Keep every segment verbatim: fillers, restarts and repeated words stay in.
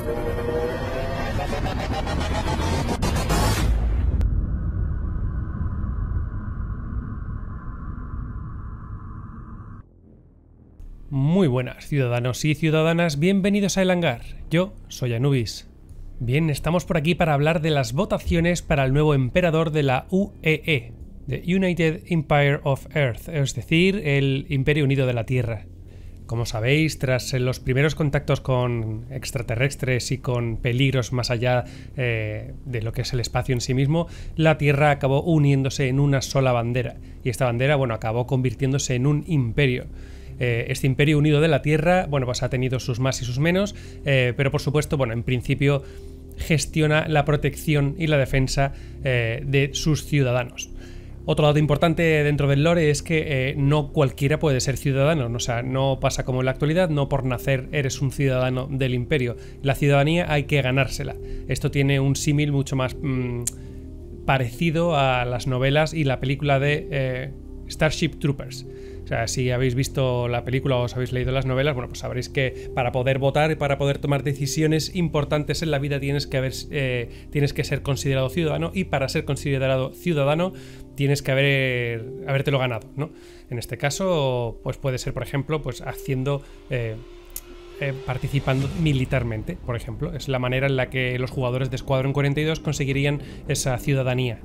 Muy buenas, ciudadanos y ciudadanas, bienvenidos a El Hangar. Yo soy Anubis. Bien, estamos por aquí para hablar de las votaciones para el nuevo emperador de la U E E, The United Empire of Earth, es decir, el Imperio Unido de la Tierra. Como sabéis, tras los primeros contactos con extraterrestres y con peligros más allá eh, de lo que es el espacio en sí mismo, la Tierra acabó uniéndose en una sola bandera. Y esta bandera, bueno, acabó convirtiéndose en un imperio. Eh, este Imperio Unido de la Tierra, bueno, pues ha tenido sus más y sus menos, eh, pero por supuesto, bueno, en principio gestiona la protección y la defensa eh, de sus ciudadanos. Otro dato importante dentro del lore es que eh, no cualquiera puede ser ciudadano, o sea, no pasa como en la actualidad, no por nacer eres un ciudadano del imperio. La ciudadanía hay que ganársela. Esto tiene un símil mucho más mmm, parecido a las novelas y la película de eh, Starship Troopers. O sea, si habéis visto la película o os habéis leído las novelas, bueno, pues sabréis que para poder votar y para poder tomar decisiones importantes en la vida tienes que haber, eh, tienes que ser considerado ciudadano, y para ser considerado ciudadano tienes que haber, habértelo ganado, ¿no? En este caso, pues puede ser, por ejemplo, pues haciendo... Eh, Eh, participando militarmente, por ejemplo. Es la manera en la que los jugadores de Squadron cuarenta y dos conseguirían esa ciudadanía.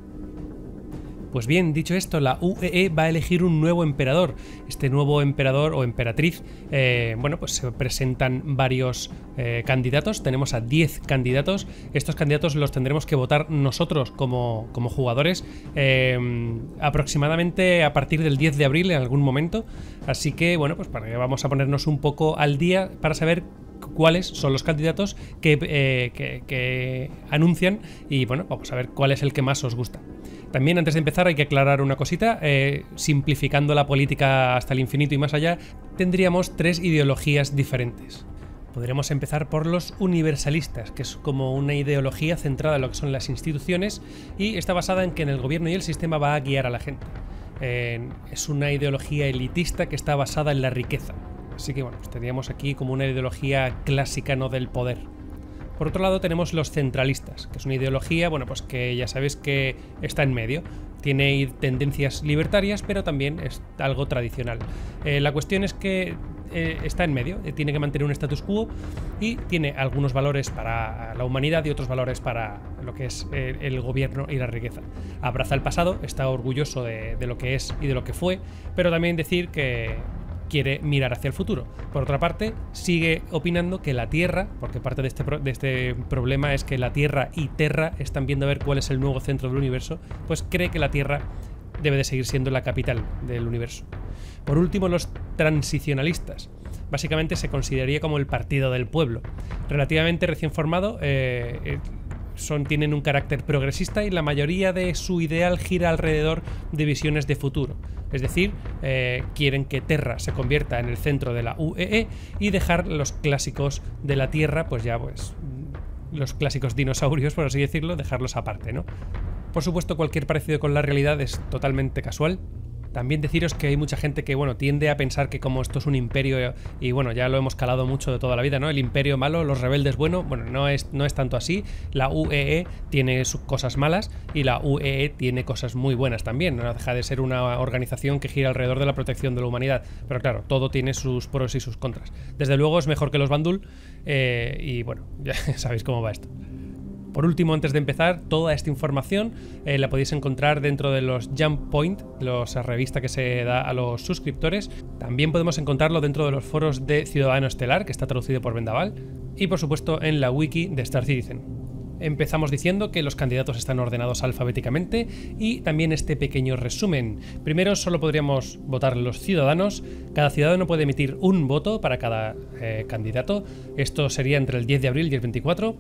Pues bien, dicho esto, la U E E va a elegir un nuevo emperador. Este nuevo emperador o emperatriz, eh, bueno, pues se presentan varios eh, candidatos. Tenemos a diez candidatos. Estos candidatos los tendremos que votar nosotros como, como jugadores eh, aproximadamente a partir del diez de abril en algún momento. Así que, bueno, pues para que vamos a ponernos un poco al día para saber cuáles son los candidatos que, eh, que, que anuncian, y bueno, vamos a ver cuál es el que más os gusta. También, antes de empezar, hay que aclarar una cosita. Eh, simplificando la política hasta el infinito y más allá, tendríamos tres ideologías diferentes. Podríamos empezar por los universalistas, que es como una ideología centrada en lo que son las instituciones y está basada en que en el gobierno y el sistema va a guiar a la gente. Eh, es una ideología elitista que está basada en la riqueza. Así que bueno, pues tendríamos aquí como una ideología clásica, no del poder. Por otro lado tenemos los centralistas, que es una ideología, bueno, pues que ya sabéis que está en medio. Tiene tendencias libertarias, pero también es algo tradicional. Eh, la cuestión es que eh, está en medio, eh, tiene que mantener un status quo y tiene algunos valores para la humanidad y otros valores para lo que es eh, el gobierno y la riqueza. Abraza el pasado, está orgulloso de, de lo que es y de lo que fue, pero también decir que quiere mirar hacia el futuro. Por otra parte, sigue opinando que la Tierra, porque parte de este, pro, de este problema es que la Tierra y Terra están viendo a ver cuál es el nuevo centro del universo, pues cree que la Tierra debe de seguir siendo la capital del universo. Por último, los transicionalistas. Básicamente se consideraría como el partido del pueblo. Relativamente recién formado, eh, son, tienen un carácter progresista y la mayoría de su ideal gira alrededor de visiones de futuro. Es decir, eh, quieren que Terra se convierta en el centro de la U E E y dejar los clásicos de la Tierra, pues ya pues los clásicos dinosaurios, por así decirlo, dejarlos aparte, ¿no? Por supuesto, cualquier parecido con la realidad es totalmente casual. También deciros que hay mucha gente que, bueno, tiende a pensar que como esto es un imperio, y bueno, ya lo hemos calado mucho de toda la vida, ¿no? El imperio malo, los rebeldes bueno, bueno, no es, no es tanto así. La U E E tiene sus cosas malas y la U E E tiene cosas muy buenas también. No deja de ser una organización que gira alrededor de la protección de la humanidad. Pero claro, todo tiene sus pros y sus contras. Desde luego es mejor que los Bandul, eh, y bueno, ya sabéis cómo va esto. Por último, antes de empezar, toda esta información eh, la podéis encontrar dentro de los Jump Point, la revista que se da a los suscriptores. También podemos encontrarlo dentro de los foros de Ciudadano Estelar, que está traducido por Vendaval, y por supuesto en la wiki de Star Citizen. Empezamos diciendo que los candidatos están ordenados alfabéticamente y también este pequeño resumen. Primero solo podríamos votar los ciudadanos. Cada ciudadano puede emitir un voto para cada eh, candidato. Esto sería entre el diez de abril y el veinticuatro.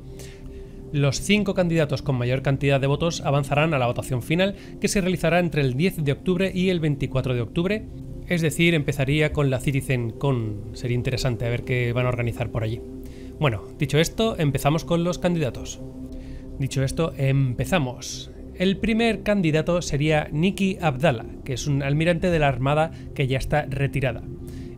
Los cinco candidatos con mayor cantidad de votos avanzarán a la votación final, que se realizará entre el diez de octubre y el veinticuatro de octubre. Es decir, empezaría con la CitizenCon. Sería interesante a ver qué van a organizar por allí. Bueno, dicho esto, empezamos con los candidatos. Dicho esto, empezamos. El primer candidato sería Nikki Abdallah, que es un almirante de la Armada que ya está retirada.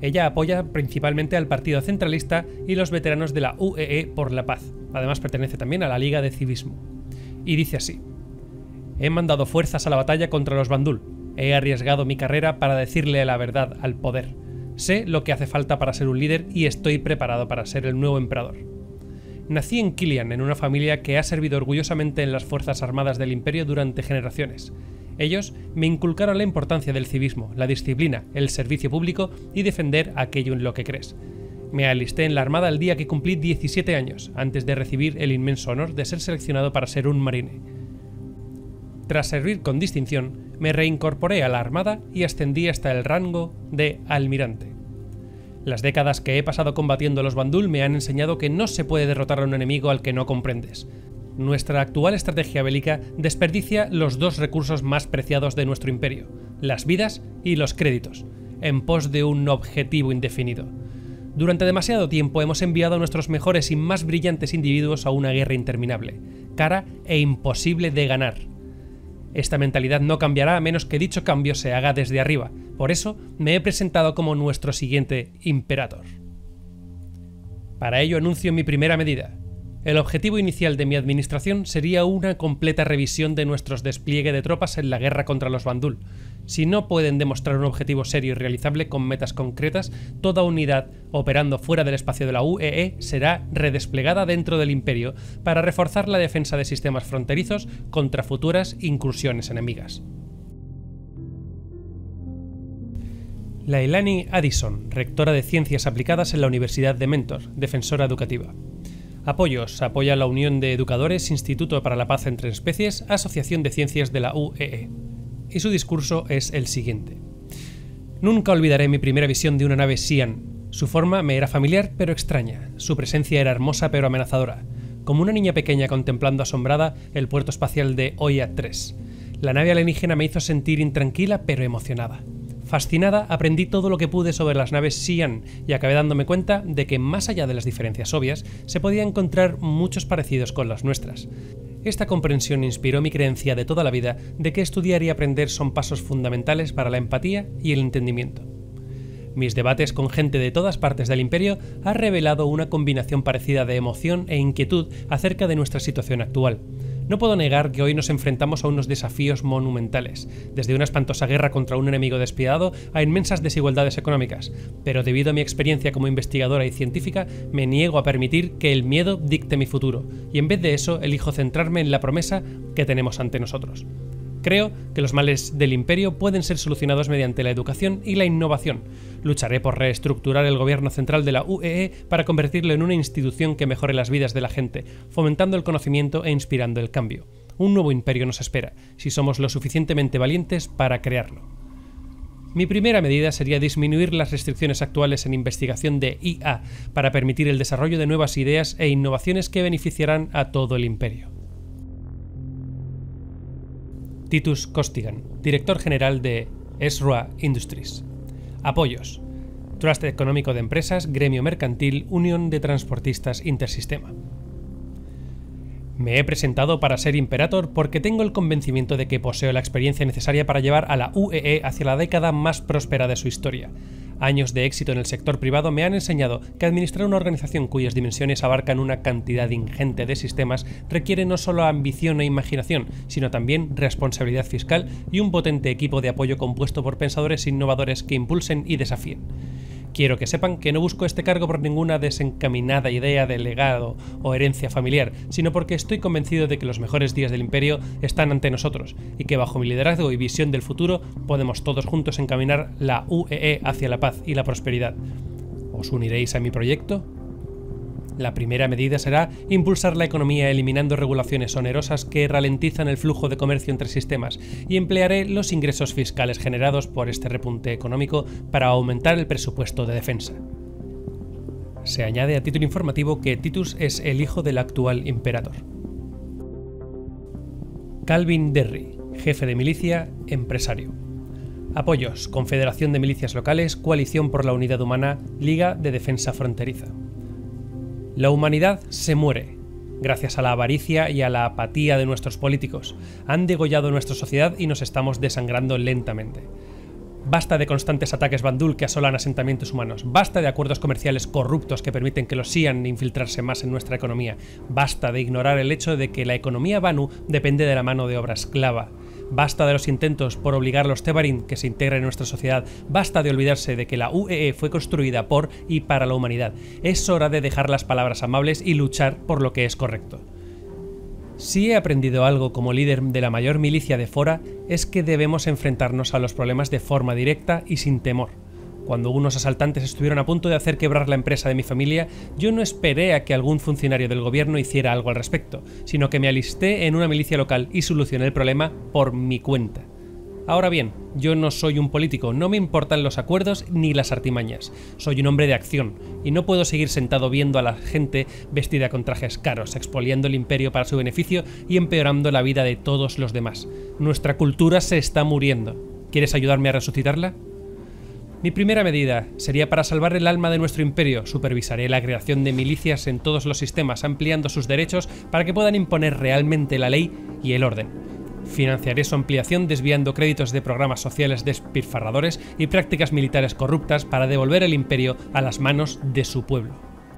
Ella apoya principalmente al Partido Centralista y los veteranos de la U E E por la paz. Además pertenece también a la Liga de Civismo. Y dice así: he mandado fuerzas a la batalla contra los Bandul. He arriesgado mi carrera para decirle la verdad al poder. Sé lo que hace falta para ser un líder y estoy preparado para ser el nuevo emperador. Nací en Kilian, en una familia que ha servido orgullosamente en las Fuerzas Armadas del Imperio durante generaciones. Ellos me inculcaron la importancia del civismo, la disciplina, el servicio público y defender aquello en lo que crees. Me alisté en la Armada el día que cumplí diecisiete años, antes de recibir el inmenso honor de ser seleccionado para ser un marine. Tras servir con distinción, me reincorporé a la Armada y ascendí hasta el rango de almirante. Las décadas que he pasado combatiendo a los Bandul me han enseñado que no se puede derrotar a un enemigo al que no comprendes. Nuestra actual estrategia bélica desperdicia los dos recursos más preciados de nuestro imperio, las vidas y los créditos, en pos de un objetivo indefinido. Durante demasiado tiempo hemos enviado a nuestros mejores y más brillantes individuos a una guerra interminable, cara e imposible de ganar. Esta mentalidad no cambiará a menos que dicho cambio se haga desde arriba. Por eso me he presentado como nuestro siguiente Imperator. Para ello anuncio mi primera medida. El objetivo inicial de mi administración sería una completa revisión de nuestros despliegue de tropas en la guerra contra los Bandul. Si no pueden demostrar un objetivo serio y realizable con metas concretas, toda unidad operando fuera del espacio de la U E E será redesplegada dentro del Imperio para reforzar la defensa de sistemas fronterizos contra futuras incursiones enemigas. Leilani Addison, rectora de Ciencias Aplicadas en la Universidad de Mentor, defensora educativa. Apoyos. Apoya la Unión de Educadores, Instituto para la Paz entre Especies, Asociación de Ciencias de la U E E. Y su discurso es el siguiente. Nunca olvidaré mi primera visión de una nave Xi'an. Su forma me era familiar pero extraña. Su presencia era hermosa pero amenazadora. Como una niña pequeña contemplando asombrada el puerto espacial de Oya tres. La nave alienígena me hizo sentir intranquila pero emocionada. Fascinada, aprendí todo lo que pude sobre las naves Xi'an y acabé dándome cuenta de que, más allá de las diferencias obvias, se podían encontrar muchos parecidos con las nuestras. Esta comprensión inspiró mi creencia de toda la vida de que estudiar y aprender son pasos fundamentales para la empatía y el entendimiento. Mis debates con gente de todas partes del imperio han revelado una combinación parecida de emoción e inquietud acerca de nuestra situación actual. No puedo negar que hoy nos enfrentamos a unos desafíos monumentales, desde una espantosa guerra contra un enemigo despiadado a inmensas desigualdades económicas, pero debido a mi experiencia como investigadora y científica, me niego a permitir que el miedo dicte mi futuro, y en vez de eso elijo centrarme en la promesa que tenemos ante nosotros. Creo que los males del imperio pueden ser solucionados mediante la educación y la innovación. Lucharé por reestructurar el gobierno central de la U E E para convertirlo en una institución que mejore las vidas de la gente, fomentando el conocimiento e inspirando el cambio. Un nuevo imperio nos espera, si somos lo suficientemente valientes para crearlo. Mi primera medida sería disminuir las restricciones actuales en investigación de I A para permitir el desarrollo de nuevas ideas e innovaciones que beneficiarán a todo el imperio. Titus Costigan, director general de Ezra Industries. Apoyos. Trust Económico de Empresas, Gremio Mercantil, Unión de Transportistas Intersistema. Me he presentado para ser Imperator porque tengo el convencimiento de que poseo la experiencia necesaria para llevar a la U E E hacia la década más próspera de su historia. Años de éxito en el sector privado me han enseñado que administrar una organización cuyas dimensiones abarcan una cantidad ingente de sistemas requiere no solo ambición e imaginación, sino también responsabilidad fiscal y un potente equipo de apoyo compuesto por pensadores innovadores que impulsen y desafíen. Quiero que sepan que no busco este cargo por ninguna desencaminada idea de legado o herencia familiar, sino porque estoy convencido de que los mejores días del imperio están ante nosotros y que bajo mi liderazgo y visión del futuro podemos todos juntos encaminar la U E E hacia la paz y la prosperidad. ¿Os uniréis a mi proyecto? La primera medida será impulsar la economía eliminando regulaciones onerosas que ralentizan el flujo de comercio entre sistemas y emplearé los ingresos fiscales generados por este repunte económico para aumentar el presupuesto de defensa. Se añade a título informativo que Titus es el hijo del actual Imperator. Calvin Derry, jefe de milicia, empresario. Apoyos: Confederación de Milicias Locales, Coalición por la Unidad Humana, Liga de Defensa Fronteriza. La humanidad se muere, gracias a la avaricia y a la apatía de nuestros políticos. Han degollado nuestra sociedad y nos estamos desangrando lentamente. Basta de constantes ataques bandul que asolan asentamientos humanos. Basta de acuerdos comerciales corruptos que permiten que los sian infiltrarse más en nuestra economía. Basta de ignorar el hecho de que la economía Banu depende de la mano de obra esclava. Basta de los intentos por obligar a los Tevarin que se integren en nuestra sociedad. Basta de olvidarse de que la U E E fue construida por y para la humanidad. Es hora de dejar las palabras amables y luchar por lo que es correcto. Si he aprendido algo como líder de la mayor milicia de Fora, es que debemos enfrentarnos a los problemas de forma directa y sin temor. Cuando unos asaltantes estuvieron a punto de hacer quebrar la empresa de mi familia, yo no esperé a que algún funcionario del gobierno hiciera algo al respecto, sino que me alisté en una milicia local y solucioné el problema por mi cuenta. Ahora bien, yo no soy un político, no me importan los acuerdos ni las artimañas. Soy un hombre de acción, y no puedo seguir sentado viendo a la gente vestida con trajes caros, expoliando el imperio para su beneficio y empeorando la vida de todos los demás. Nuestra cultura se está muriendo. ¿Quieres ayudarme a resucitarla? Mi primera medida sería para salvar el alma de nuestro imperio. Supervisaré la creación de milicias en todos los sistemas, ampliando sus derechos para que puedan imponer realmente la ley y el orden. Financiaré su ampliación desviando créditos de programas sociales despilfarradores y prácticas militares corruptas para devolver el imperio a las manos de su pueblo.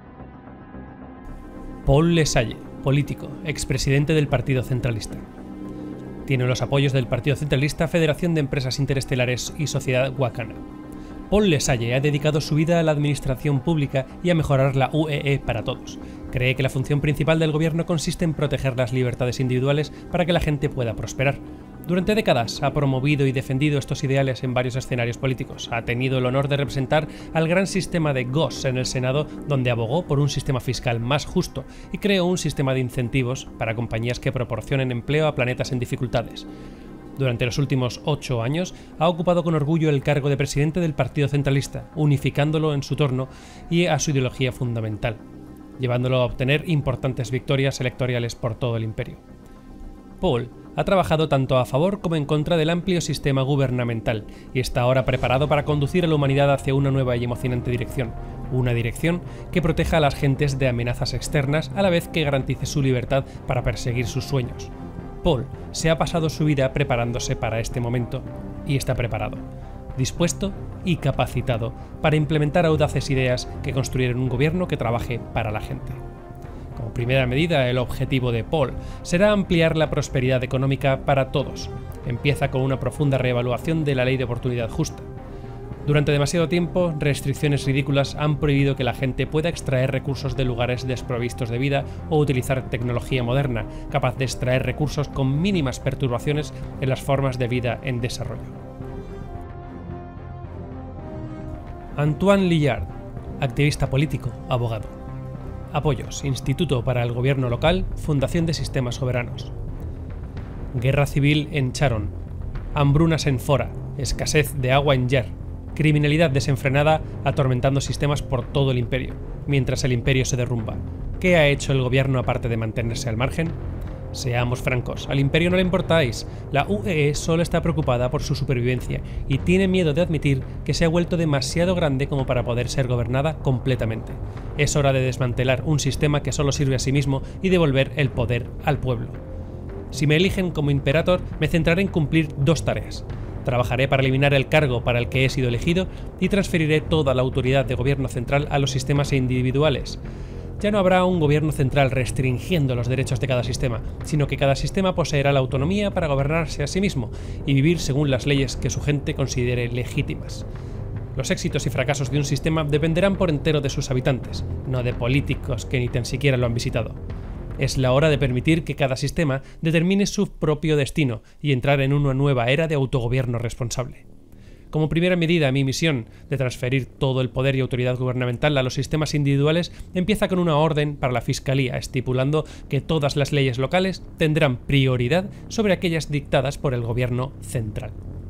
Paul Lesalle, político, expresidente del Partido Centralista. Tiene los apoyos del Partido Centralista, Federación de Empresas Interestelares y Sociedad Wakana. Paul Lesalle ha dedicado su vida a la administración pública y a mejorar la U E E para todos. Cree que la función principal del gobierno consiste en proteger las libertades individuales para que la gente pueda prosperar. Durante décadas ha promovido y defendido estos ideales en varios escenarios políticos. Ha tenido el honor de representar al gran sistema de Goss en el Senado, donde abogó por un sistema fiscal más justo y creó un sistema de incentivos para compañías que proporcionen empleo a planetas en dificultades. Durante los últimos ocho años ha ocupado con orgullo el cargo de presidente del Partido Centralista, unificándolo en su torno y a su ideología fundamental, llevándolo a obtener importantes victorias electorales por todo el imperio. Paul ha trabajado tanto a favor como en contra del amplio sistema gubernamental y está ahora preparado para conducir a la humanidad hacia una nueva y emocionante dirección, una dirección que proteja a las gentes de amenazas externas a la vez que garantice su libertad para perseguir sus sueños. Paul se ha pasado su vida preparándose para este momento y está preparado, dispuesto y capacitado para implementar audaces ideas que construyeran un gobierno que trabaje para la gente. Como primera medida, el objetivo de Paul será ampliar la prosperidad económica para todos. Empieza con una profunda reevaluación de la ley de oportunidad justa. Durante demasiado tiempo, restricciones ridículas han prohibido que la gente pueda extraer recursos de lugares desprovistos de vida o utilizar tecnología moderna, capaz de extraer recursos con mínimas perturbaciones en las formas de vida en desarrollo. Antoine Lillard, activista político, abogado. Apoyos: Instituto para el Gobierno Local, Fundación de Sistemas Soberanos. Guerra civil en Charon. Hambrunas en Fora. Escasez de agua en Yer. Criminalidad desenfrenada atormentando sistemas por todo el imperio, mientras el imperio se derrumba. ¿Qué ha hecho el gobierno aparte de mantenerse al margen? Seamos francos, al imperio no le importáis. La U E E solo está preocupada por su supervivencia y tiene miedo de admitir que se ha vuelto demasiado grande como para poder ser gobernada completamente. Es hora de desmantelar un sistema que solo sirve a sí mismo y devolver el poder al pueblo. Si me eligen como imperator, me centraré en cumplir dos tareas. Trabajaré para eliminar el cargo para el que he sido elegido y transferiré toda la autoridad de gobierno central a los sistemas individuales. Ya no habrá un gobierno central restringiendo los derechos de cada sistema, sino que cada sistema poseerá la autonomía para gobernarse a sí mismo y vivir según las leyes que su gente considere legítimas. Los éxitos y fracasos de un sistema dependerán por entero de sus habitantes, no de políticos que ni tan siquiera lo han visitado. Es la hora de permitir que cada sistema determine su propio destino y entrar en una nueva era de autogobierno responsable. Como primera medida, mi misión de transferir todo el poder y autoridad gubernamental a los sistemas individuales empieza con una orden para la Fiscalía, estipulando que todas las leyes locales tendrán prioridad sobre aquellas dictadas por el gobierno central.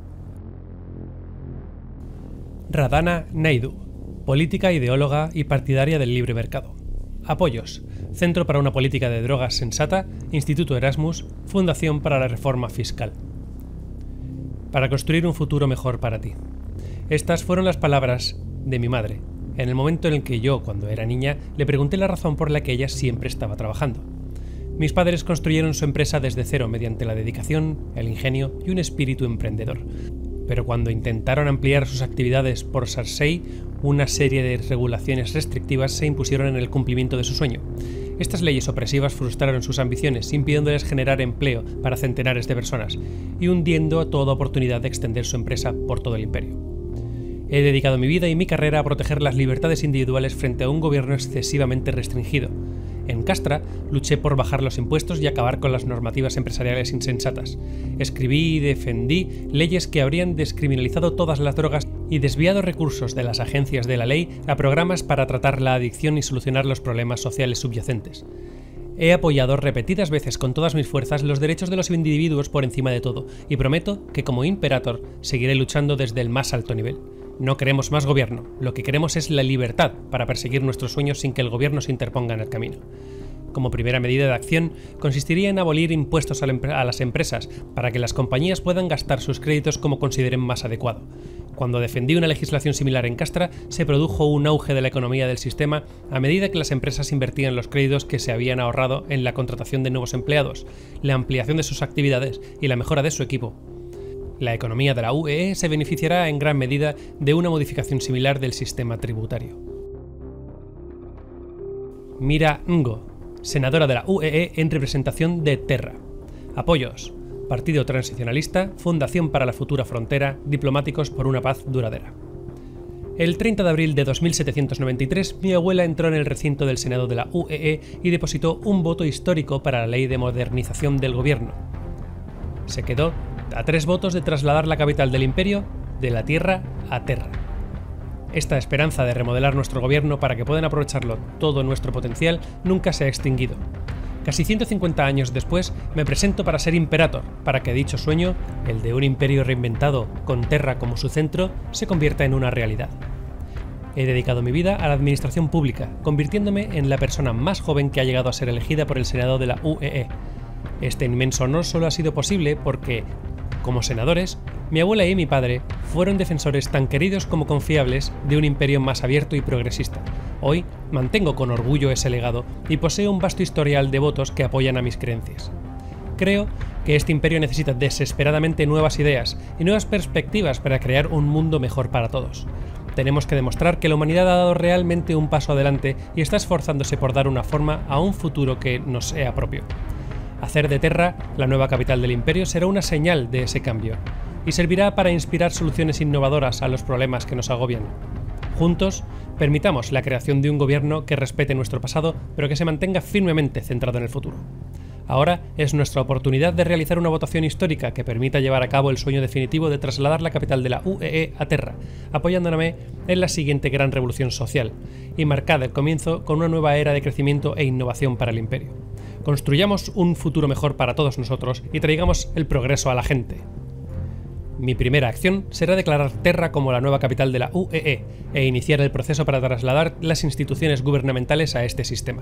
Radhana Naidu, política, ideóloga y partidaria del libre mercado. Apoyos: Centro para una política de drogas sensata, Instituto Erasmus, Fundación para la Reforma Fiscal. Para construir un futuro mejor para ti. Estas fueron las palabras de mi madre, en el momento en el que yo, cuando era niña, le pregunté la razón por la que ella siempre estaba trabajando. Mis padres construyeron su empresa desde cero mediante la dedicación, el ingenio y un espíritu emprendedor. pero cuando intentaron ampliar sus actividades por Cersei, una serie de regulaciones restrictivas se impusieron en el cumplimiento de su sueño. Estas leyes opresivas frustraron sus ambiciones, impidiéndoles generar empleo para centenares de personas y hundiendo toda oportunidad de extender su empresa por todo el imperio. He dedicado mi vida y mi carrera a proteger las libertades individuales frente a un gobierno excesivamente restringido. En Castra, luché por bajar los impuestos y acabar con las normativas empresariales insensatas. Escribí y defendí leyes que habrían descriminalizado todas las drogas y desviado recursos de las agencias de la ley a programas para tratar la adicción y solucionar los problemas sociales subyacentes. He apoyado repetidas veces con todas mis fuerzas los derechos de los individuos por encima de todo, y prometo que como Imperator seguiré luchando desde el más alto nivel. No queremos más gobierno, lo que queremos es la libertad para perseguir nuestros sueños sin que el gobierno se interponga en el camino. Como primera medida de acción, consistiría en abolir impuestos a las empresas para que las compañías puedan gastar sus créditos como consideren más adecuado. Cuando defendí una legislación similar en Castra, se produjo un auge de la economía del sistema a medida que las empresas invertían los créditos que se habían ahorrado en la contratación de nuevos empleados, la ampliación de sus actividades y la mejora de su equipo. La economía de la U E E se beneficiará en gran medida de una modificación similar del sistema tributario. Mira Ngo, senadora de la U E E en representación de Terra. Apoyos: Partido Transicionalista, Fundación para la Futura Frontera, Diplomáticos por una Paz Duradera. El treinta de abril de dos mil setecientos noventa y tres, mi abuela entró en el recinto del Senado de la U E E y depositó un voto histórico para la ley de modernización del gobierno. Se quedó a tres votos de trasladar la capital del imperio de la tierra a Terra. Esta esperanza de remodelar nuestro gobierno para que puedan aprovecharlo todo nuestro potencial nunca se ha extinguido. Casi ciento cincuenta años después, me presento para ser Imperator, para que dicho sueño, el de un imperio reinventado con Terra como su centro, se convierta en una realidad. He dedicado mi vida a la administración pública, convirtiéndome en la persona más joven que ha llegado a ser elegida por el Senado de la U E E. Este inmenso honor solo ha sido posible porque, como senadores, mi abuela y mi padre fueron defensores tan queridos como confiables de un imperio más abierto y progresista. Hoy mantengo con orgullo ese legado y poseo un vasto historial de votos que apoyan a mis creencias. Creo que este imperio necesita desesperadamente nuevas ideas y nuevas perspectivas para crear un mundo mejor para todos. Tenemos que demostrar que la humanidad ha dado realmente un paso adelante y está esforzándose por dar una forma a un futuro que nos sea propio. Hacer de Terra la nueva capital del imperio será una señal de ese cambio y servirá para inspirar soluciones innovadoras a los problemas que nos agobian. Juntos, permitamos la creación de un gobierno que respete nuestro pasado, pero que se mantenga firmemente centrado en el futuro. Ahora es nuestra oportunidad de realizar una votación histórica que permita llevar a cabo el sueño definitivo de trasladar la capital de la U E E a Terra, apoyándome en la siguiente gran revolución social, y marcar el comienzo con una nueva era de crecimiento e innovación para el imperio. Construyamos un futuro mejor para todos nosotros y traigamos el progreso a la gente. Mi primera acción será declarar Terra como la nueva capital de la U E E e iniciar el proceso para trasladar las instituciones gubernamentales a este sistema.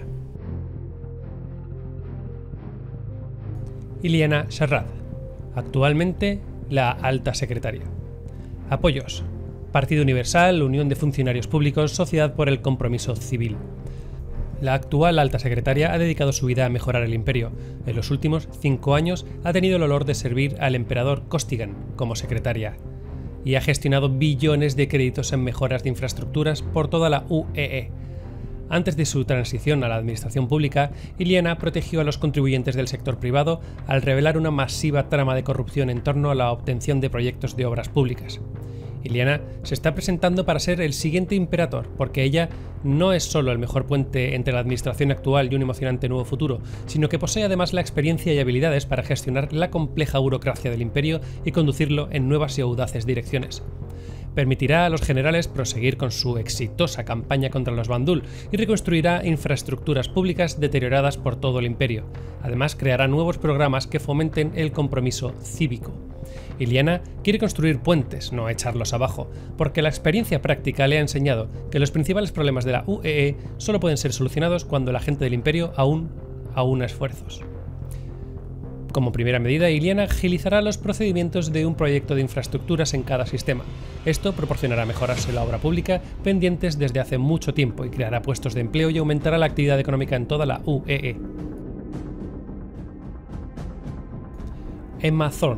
Ileana Sharrad, actualmente la Alta Secretaria. Apoyos: Partido Universal, Unión de Funcionarios Públicos, Sociedad por el Compromiso Civil. La actual Alta Secretaria ha dedicado su vida a mejorar el imperio. En los últimos cinco años ha tenido el honor de servir al emperador Costigan como secretaria y ha gestionado billones de créditos en mejoras de infraestructuras por toda la U E E. Antes de su transición a la administración pública, Ileana protegió a los contribuyentes del sector privado al revelar una masiva trama de corrupción en torno a la obtención de proyectos de obras públicas. Ileana se está presentando para ser el siguiente Imperator, porque ella no es solo el mejor puente entre la administración actual y un emocionante nuevo futuro, sino que posee además la experiencia y habilidades para gestionar la compleja burocracia del imperio y conducirlo en nuevas y audaces direcciones. Permitirá a los generales proseguir con su exitosa campaña contra los Bandul y reconstruirá infraestructuras públicas deterioradas por todo el imperio. Además, creará nuevos programas que fomenten el compromiso cívico. Ileana quiere construir puentes, no echarlos abajo, porque la experiencia práctica le ha enseñado que los principales problemas de la U E E solo pueden ser solucionados cuando la gente del imperio aún aúna esfuerzos. Como primera medida, Ileana agilizará los procedimientos de un proyecto de infraestructuras en cada sistema. Esto proporcionará mejoras en la obra pública pendientes desde hace mucho tiempo y creará puestos de empleo y aumentará la actividad económica en toda la U E E. Emma Thorne,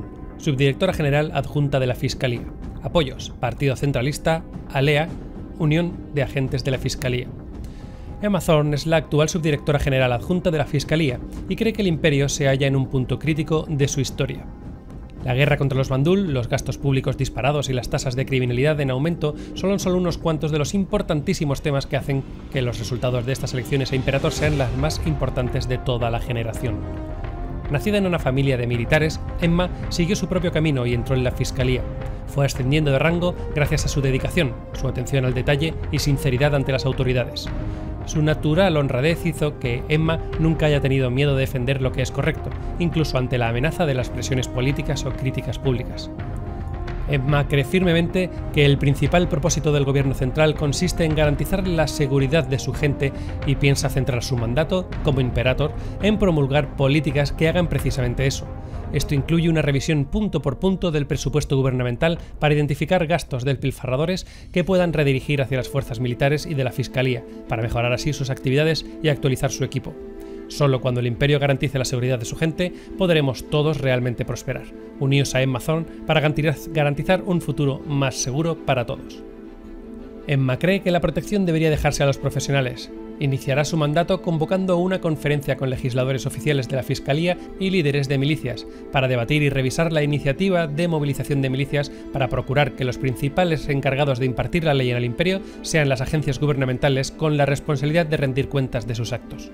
subdirectora general adjunta de la Fiscalía. Apoyos: Partido Centralista, ALEA, Unión de Agentes de la Fiscalía. Emma Thorne es la actual subdirectora general adjunta de la Fiscalía y cree que el imperio se halla en un punto crítico de su historia. La guerra contra los Bandul, los gastos públicos disparados y las tasas de criminalidad en aumento son solo unos cuantos de los importantísimos temas que hacen que los resultados de estas elecciones a Imperator sean las más importantes de toda la generación. Nacida en una familia de militares, Emma siguió su propio camino y entró en la Fiscalía. Fue ascendiendo de rango gracias a su dedicación, su atención al detalle y sinceridad ante las autoridades. Su natural honradez hizo que Emma nunca haya tenido miedo de defender lo que es correcto, incluso ante la amenaza de las presiones políticas o críticas públicas. Emma cree firmemente que el principal propósito del gobierno central consiste en garantizar la seguridad de su gente y piensa centrar su mandato, como Imperator, en promulgar políticas que hagan precisamente eso. Esto incluye una revisión punto por punto del presupuesto gubernamental para identificar gastos despilfarradores que puedan redirigir hacia las fuerzas militares y de la Fiscalía, para mejorar así sus actividades y actualizar su equipo. Solo cuando el Imperio garantice la seguridad de su gente, podremos todos realmente prosperar. Uníos a Emma Thorne para garantizar un futuro más seguro para todos. Emma cree que la protección debería dejarse a los profesionales. Iniciará su mandato convocando una conferencia con legisladores oficiales de la Fiscalía y líderes de milicias, para debatir y revisar la iniciativa de movilización de milicias para procurar que los principales encargados de impartir la ley en el Imperio sean las agencias gubernamentales con la responsabilidad de rendir cuentas de sus actos.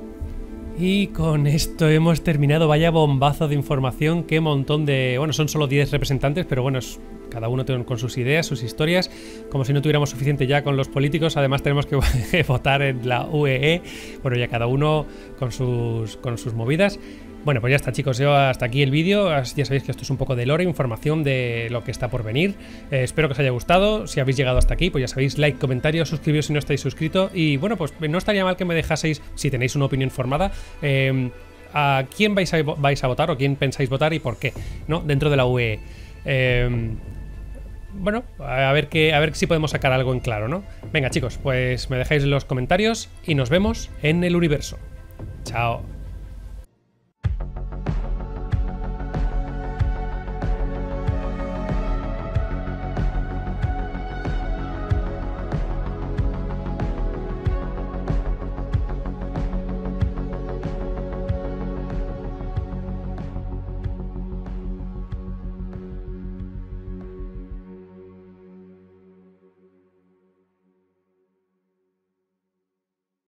Y con esto hemos terminado. Vaya bombazo de información, qué montón de... Bueno, son solo diez representantes, pero bueno, es... cada uno con sus ideas, sus historias, como si no tuviéramos suficiente ya con los políticos. Además tenemos que votar en la U E E, bueno, ya cada uno con sus, con sus movidas. Bueno, pues ya está, chicos, yo hasta aquí el vídeo. Ya sabéis que esto es un poco de lore, información de lo que está por venir. Eh, espero que os haya gustado. Si habéis llegado hasta aquí, pues ya sabéis, like, comentario, suscribiros si no estáis suscritos. Y bueno, pues no estaría mal que me dejaseis, si tenéis una opinión formada, eh, a quién vais a, vais a votar o quién pensáis votar y por qué, ¿no? Dentro de la U E E. Eh, Bueno, a ver, que, a ver si podemos sacar algo en claro, ¿no? Venga, chicos, pues me dejáis en los comentarios y nos vemos en el universo. Chao.